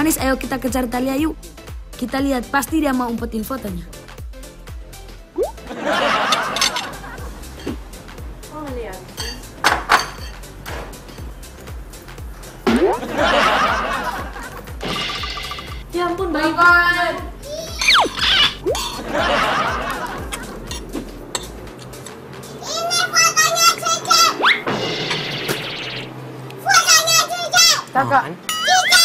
manis, ayo kita kejar Thalia yuk. Kita lihat, pasti dia mau umpetin fotonya. Ya ampun, baik banget. Ini fotonya Cici. Fotonya Cici. Kakak. Cici.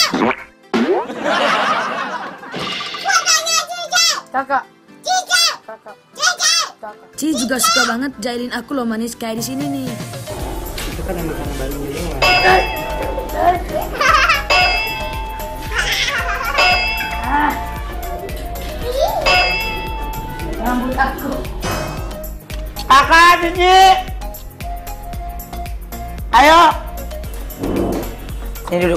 Fotonya Cici. Kakak. Cici. Kakak. Cici. Kakak. Cici juga suka banget jahilin aku loh manis kayak di sini nih. Itu kan yang makanan barunya doang. Rambut aku. Kakak, Cici. Ayo. Sini duduk.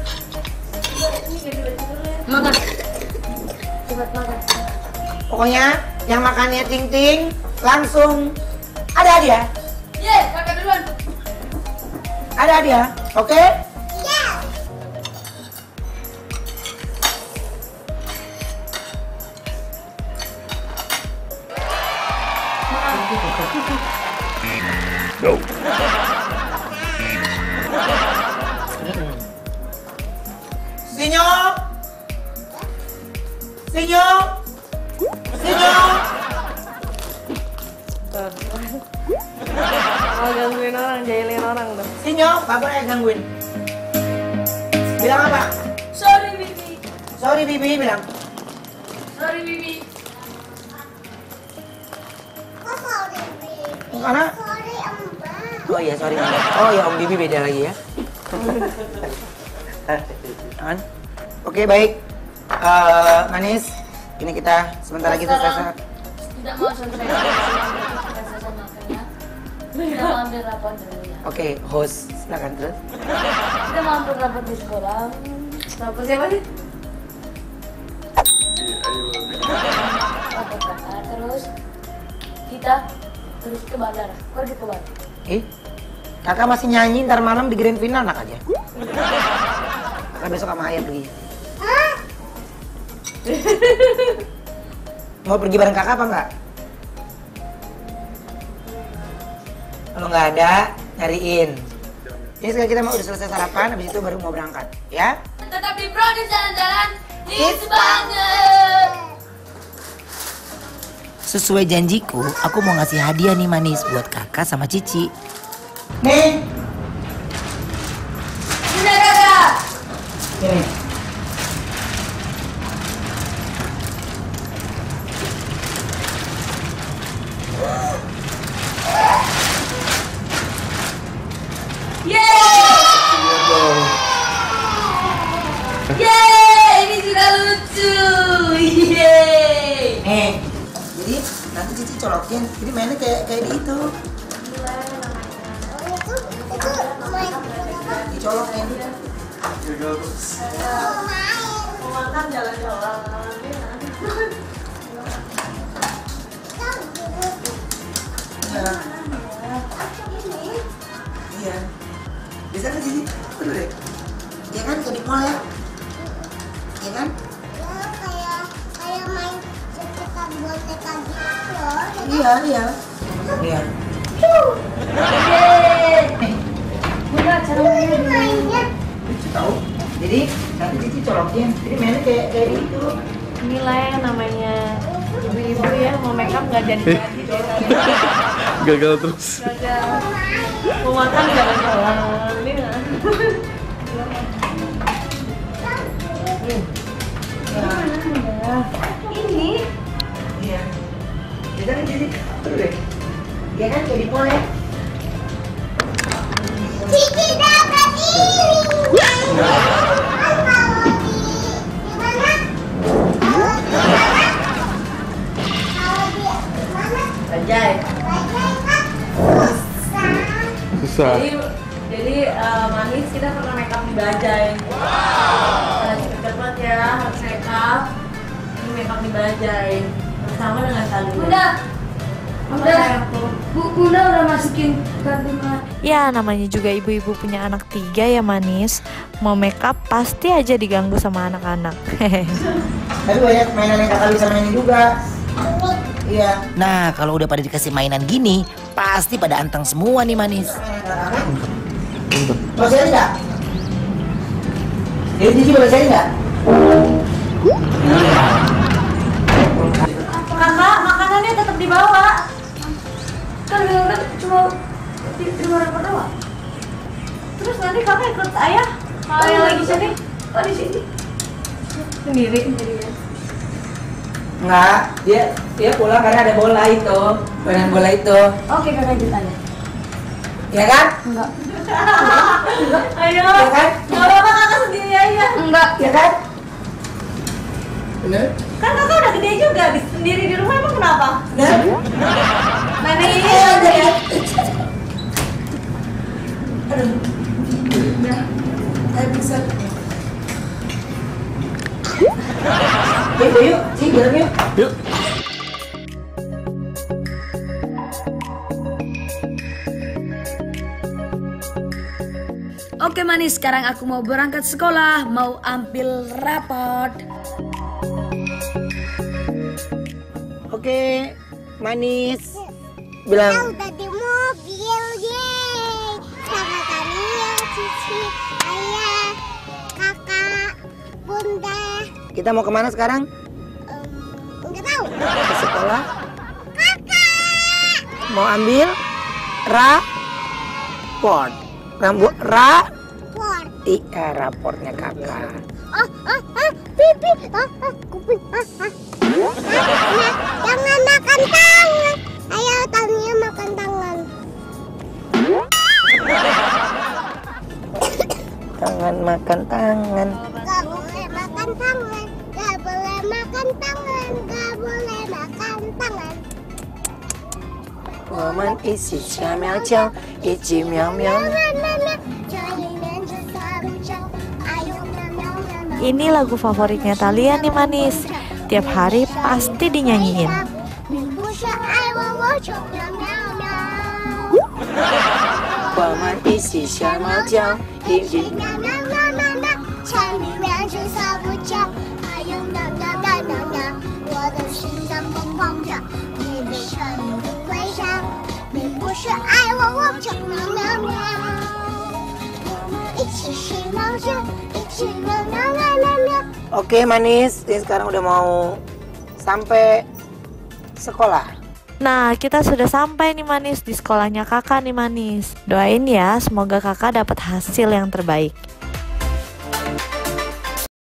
Makan. Cepat makan. Pokoknya yang makannya ting-ting langsung ada hadiah. Kakak duluan. Ada hadiah. Oke? Ya. Sinyo. Sinyo. Sinyo. Mau gangguin orang, jahilin orang dong. Sinyo, gak boleh gangguin. Bilang apa? Sorry Bibi. Sorry Bibi bilang. Sorry Bibi. Kok sorry, Bibi? Karena Sorry, Mbak. oh iya sorry. Oh ya Om Bibi beda lagi ya. Kan? Oke baik. Manis. Ini kita sebentar lagi selesai. Tidak mau selesai sama makanya. Kita mau ambil rapor dulu ya. Oke, host silakan terus. Kita mau ambil rapor di sekolah. Rapor siapa sih? Rapor kakak. Terus kita terus ke bandara. Pergi ke bandara. Kakak masih nyanyi ntar malam di grand final anak aja. Kakak besok sama ayah pergi. Mau pergi bareng kakak apa enggak? Kalau nggak ada, nyariin. Ini sekarang kita mau udah selesai sarapan, habis itu baru mau berangkat, ya? Tetap di Bro di jalan-jalan. Hits banget. Sesuai janjiku, aku mau ngasih hadiah nih manis buat kakak sama Cici. Nih, Sudah kakak. ini. Yeay, ini juga lucu. Yeay. Jadi nanti Cici colokin, jadi mainnya kayak di itu. Itu main. Dicolokin. Mau makan jalan-jalan. Iya. Iya. Bisa kan Cici? Betul deh. Iya kan kayak di mall ya? Iya kan? Ya, kayak main cepetan boneka gitu loh. Iya, iya. Iya. Yeay. Udah cara mainnya gimana? Mainnya Cici tahu. Jadi nanti Cici colokin, jadi mainnya kayak di itu. Inilah yang namanya ibu-ibu ya, mau make up nggak jadi. Gagal terus. Gagal. Mau makan jalan-jalan. Ini nggak? Ini. Iya. Bisa kan Cici? Betul deh. Iya kan kayak di mall ya? Cici dapat ini. Kalau di mana? Bajai. Susah. Jadi manis kita pernah make up di Bajai. Wow. Cepet-cepet ya harus make up. Ini make up di Bajai bersama dengan Salia. Udah. Udah, Bunda udah masukin kartu mana? Ya namanya juga ibu-ibu punya anak 3 ya manis. Mau makeup pasti aja diganggu sama anak-anak. Tapi banyak mainan yang kakak bisa mainin juga. Iya. Nah, kalau udah pada dikasih mainan gini, pasti pada anteng semua nih manis. Mau sharing nggak? Jadi Cici boleh sharing nggak? Kakak, makanannya tetap dibawa. Kan cuma di rumah doang. Terus nanti kakak ikut ayah. Kalau yang lagi sini, Oh di sini. sendiri. Enggak, dia pulang karena ada bola itu, mainan bola itu. Oke kakak ikut aja. Ya kan? Enggak. Ayo, Ya kan? nggak apa-apa kakak sendiri aja. Enggak. Ya kan? Bener? Kan kakak udah gede juga, sendiri di rumah emang kenapa? Bener? Mana ini aja ya? Saya bisa. Yuk, Ci, jalan yuk. Yuk. Oke manis, sekarang aku mau berangkat sekolah, mau ambil rapot. Oke, manis. Kita Bilang, udah di mobil, yeay. Sama Tania, Cici, ayah, kakak, bunda. kita mau kemana sekarang? Enggak tahu. Ke sekolah. Kakak. Mau ambil raport. Por. Iya, raportnya kakak. Pipi. Kuping. Jangan makan tangan. Ayo Tania makan tangan. Tangan makan tangan. Gak boleh makan tangan. Gak boleh makan tangan. Gak boleh makan tangan. 我们一起小喵叫，一起喵喵。 这里面只撒不着。哎呦喵喵喵喵。 Ini lagu favoritnya Thalia nih manis. Tiap hari pasti dinyanyiin. 你不是爱我，我就喵喵喵。 我们一起小喵叫，一起。 喵喵喵喵喵，城里面只撒不着。哎呦喵喵喵喵喵，我的心脏砰砰跳，你的声音不会响。你不是爱我，我就喵喵喵。我们一起睡猫觉，一起喵喵喵喵喵。 Oke manis, ini sekarang udah mau sampai sekolah. Nah, kita sudah sampai nih manis di sekolahnya kakak nih manis. Doain ya, semoga kakak dapat hasil yang terbaik.